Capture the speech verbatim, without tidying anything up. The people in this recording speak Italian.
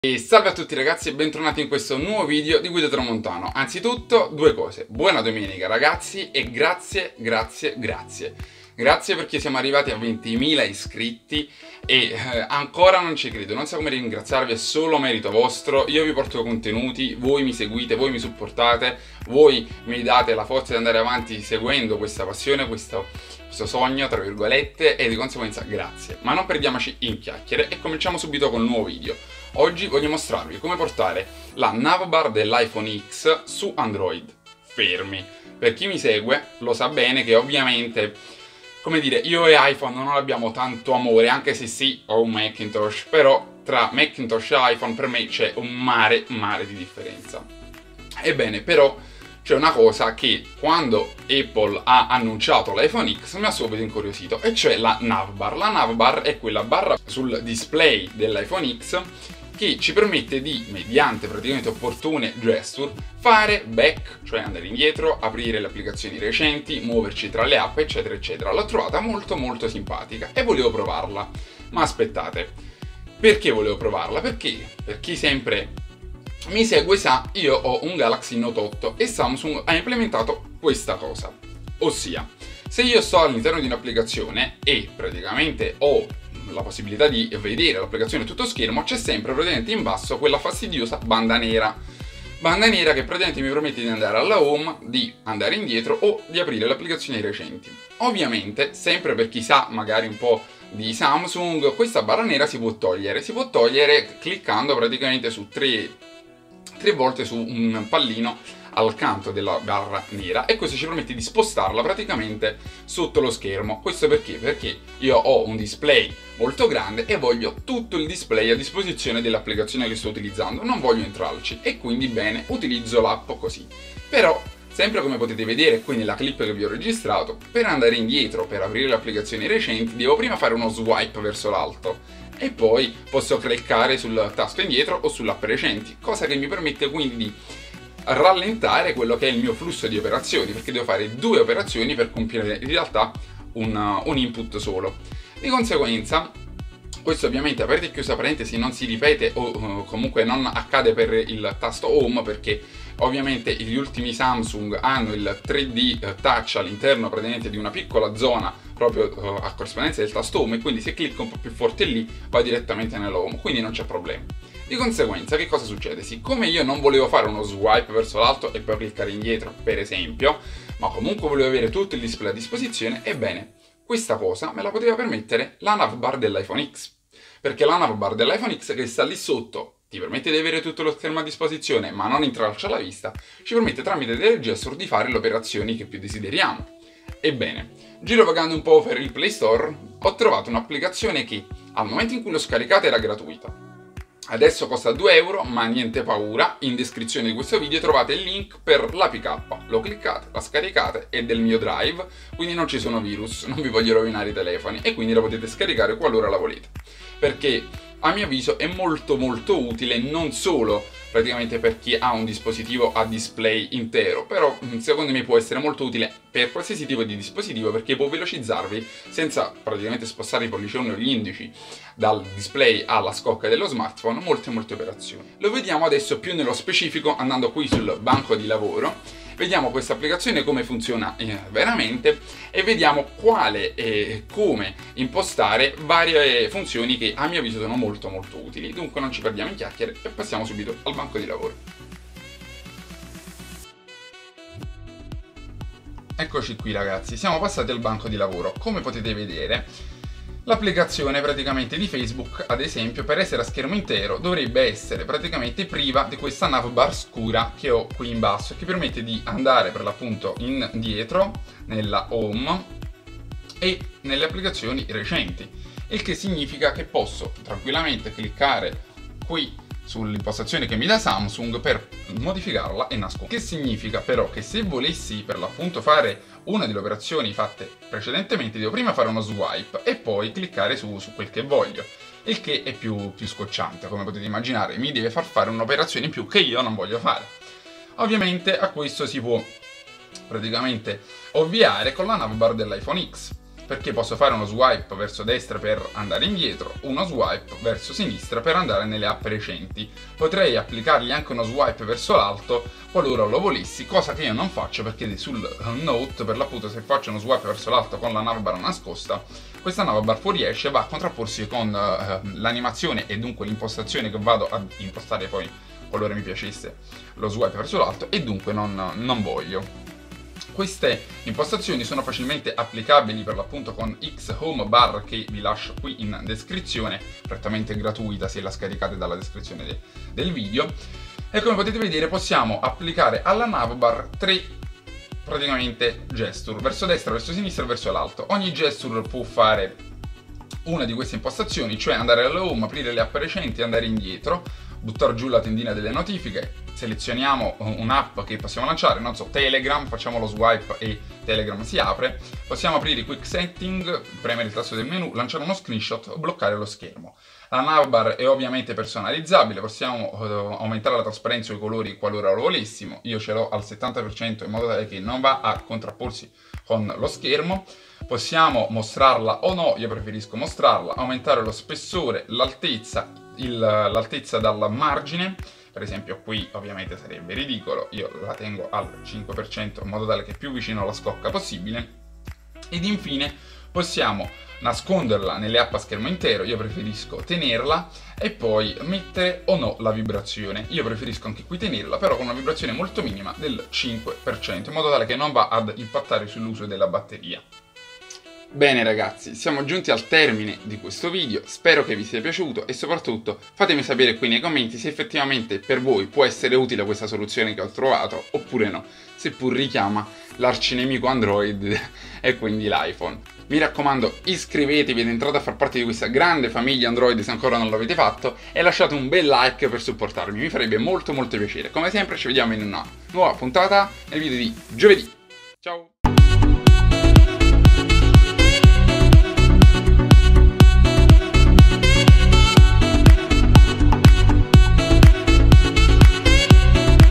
E salve a tutti ragazzi e bentornati in questo nuovo video di Guida Tramontano. Anzitutto due cose: buona domenica ragazzi e grazie, grazie, grazie. Grazie perché siamo arrivati a ventimila iscritti e eh, ancora non ci credo, non so come ringraziarvi, è solo merito vostro. Io vi porto contenuti, voi mi seguite, voi mi supportate, voi mi date la forza di andare avanti seguendo questa passione, questo, questo sogno, tra virgolette, e di conseguenza grazie. Ma non perdiamoci in chiacchiere e cominciamo subito con il nuovo video. Oggi voglio mostrarvi come portare la navbar dell'iPhone X su Android. Fermi. Per chi mi segue lo sa bene che ovviamente, come dire, io e iPhone non abbiamo tanto amore, anche se sì, ho un Macintosh, però tra Macintosh e iPhone per me c'è un mare, mare di differenza. Ebbene, però c'è una cosa che quando Apple ha annunciato l'iPhone X mi ha subito incuriosito, e cioè la navbar. La navbar è quella barra sul display dell'iPhone X che ci permette di, mediante praticamente opportune gesture, fare back, cioè andare indietro, aprire le applicazioni recenti, muoverci tra le app, eccetera, eccetera. L'ho trovata molto molto simpatica e volevo provarla. Ma aspettate, perché volevo provarla? Perché, per chi sempre mi segue sa, io ho un Galaxy Note otto e Samsung ha implementato questa cosa. Ossia, se io sto all'interno di un'applicazione e praticamente ho la possibilità di vedere l'applicazione a tutto schermo, c'è sempre praticamente in basso quella fastidiosa banda nera. Banda nera che praticamente mi permette di andare alla home, di andare indietro o di aprire le applicazioni recenti. Ovviamente, sempre per chi sa magari un po' di Samsung, questa barra nera si può togliere. Si può togliere cliccando praticamente su tre, tre volte su un pallino al canto della barra nera, e questo ci permette di spostarla praticamente sotto lo schermo. Questo perché? Perché io ho un display molto grande e voglio tutto il display a disposizione dell'applicazione che sto utilizzando, non voglio intralci, e quindi bene, utilizzo l'app così. Però, sempre come potete vedere qui nella clip che vi ho registrato, per andare indietro, per aprire le applicazioni recenti, devo prima fare uno swipe verso l'alto e poi posso cliccare sul tasto indietro o sull'app recenti, cosa che mi permette quindi di rallentare quello che è il mio flusso di operazioni, perché devo fare due operazioni per compiere in realtà un, un input solo. Di conseguenza, questo ovviamente, aperta e chiusa parentesi, non si ripete o uh, comunque non accade per il tasto home, perché ovviamente gli ultimi Samsung hanno il tre D touch all'interno praticamente di una piccola zona proprio uh, a corrispondenza del tasto home, e quindi se clicco un po' più forte lì va direttamente nell'home, quindi non c'è problema. Di conseguenza che cosa succede? Siccome io non volevo fare uno swipe verso l'alto e poi cliccare indietro per esempio, ma comunque volevo avere tutto il display a disposizione, ebbene questa cosa me la poteva permettere la navbar dell'iPhone X, perché la navbar dell'iPhone X, che sta lì sotto, ti permette di avere tutto lo schermo a disposizione ma non intralcia la vista, ci permette tramite delle gesture di fare le operazioni che più desideriamo. Ebbene, girovagando un po' per il Play Store ho trovato un'applicazione che al momento in cui l'ho scaricata era gratuita. Adesso costa due euro, ma niente paura, in descrizione di questo video trovate il link per l'A P K, lo cliccate, la scaricate, è del mio drive, quindi non ci sono virus, non vi voglio rovinare i telefoni, e quindi la potete scaricare qualora la volete, perché a mio avviso è molto molto utile, non solo praticamente per chi ha un dispositivo a display intero, però secondo me può essere molto utile per qualsiasi tipo di dispositivo, perché può velocizzarvi senza praticamente spostare i pollicioni o gli indici dal display alla scocca dello smartphone molte molte operazioni. Lo vediamo adesso più nello specifico andando qui sul banco di lavoro. Vediamo questa applicazione come funziona eh, veramente, e vediamo quale e come impostare varie funzioni che a mio avviso sono molto molto utili. Dunque non ci perdiamo in chiacchiere e passiamo subito al banco di lavoro. Eccoci qui ragazzi, siamo passati al banco di lavoro. Come potete vedere, l'applicazione praticamente di Facebook, ad esempio, per essere a schermo intero dovrebbe essere praticamente priva di questa navbar scura che ho qui in basso, che permette di andare per l'appunto indietro nella home e nelle applicazioni recenti, il che significa che posso tranquillamente cliccare qui sull'impostazione che mi dà Samsung per modificarla e nascondere. Che significa però che se volessi per l'appunto fare una delle operazioni fatte precedentemente, devo prima fare uno swipe e poi cliccare su, su quel che voglio, il che è più, più scocciante, come potete immaginare, mi deve far fare un'operazione in più che io non voglio fare. Ovviamente a questo si può praticamente ovviare con la navbar dell'iPhone X, perché posso fare uno swipe verso destra per andare indietro, uno swipe verso sinistra per andare nelle app recenti. Potrei applicargli anche uno swipe verso l'alto qualora lo volessi, cosa che io non faccio perché sul Note, per l'appunto, se faccio uno swipe verso l'alto con la navbar nascosta, questa navbar fuoriesce e va a contrapporsi con uh, l'animazione e dunque l'impostazione che vado ad impostare poi qualora mi piacesse lo swipe verso l'alto, e dunque non, non voglio. Queste impostazioni sono facilmente applicabili per l'appunto con X Home Bar, che vi lascio qui in descrizione, prettamente gratuita se la scaricate dalla descrizione de del video. E come potete vedere possiamo applicare alla navbar tre praticamente gesture, verso destra, verso sinistra e verso l'alto. Ogni gesture può fare una di queste impostazioni, cioè andare alla home, aprire le app recenti, andare indietro, buttare giù la tendina delle notifiche, selezioniamo un'app che possiamo lanciare, non so, Telegram, facciamo lo swipe e Telegram si apre, possiamo aprire i quick setting, premere il tasto del menu, lanciare uno screenshot o bloccare lo schermo. La navbar è ovviamente personalizzabile, possiamo uh, aumentare la trasparenza o i colori qualora lo volessimo, io ce l'ho al settanta per cento in modo tale che non va a contrapporsi con lo schermo. Possiamo mostrarla o no, io preferisco mostrarla, aumentare lo spessore, l'altezza, l'altezza dal margine, per esempio qui ovviamente sarebbe ridicolo, io la tengo al cinque per cento in modo tale che è più vicino alla scocca possibile. Ed infine possiamo nasconderla nelle app a schermo intero, io preferisco tenerla, e poi mettere o no la vibrazione. Io preferisco anche qui tenerla, però con una vibrazione molto minima del cinque per cento, in modo tale che non va ad impattare sull'uso della batteria. Bene ragazzi, siamo giunti al termine di questo video, spero che vi sia piaciuto e soprattutto fatemi sapere qui nei commenti se effettivamente per voi può essere utile questa soluzione che ho trovato oppure no, seppur richiama l'arcinemico Android e quindi l'iPhone. Mi raccomando, iscrivetevi ed entrate a far parte di questa grande famiglia Android se ancora non l'avete fatto e lasciate un bel like per supportarmi, mi farebbe molto molto piacere. Come sempre ci vediamo in una nuova puntata nel video di giovedì. Ciao!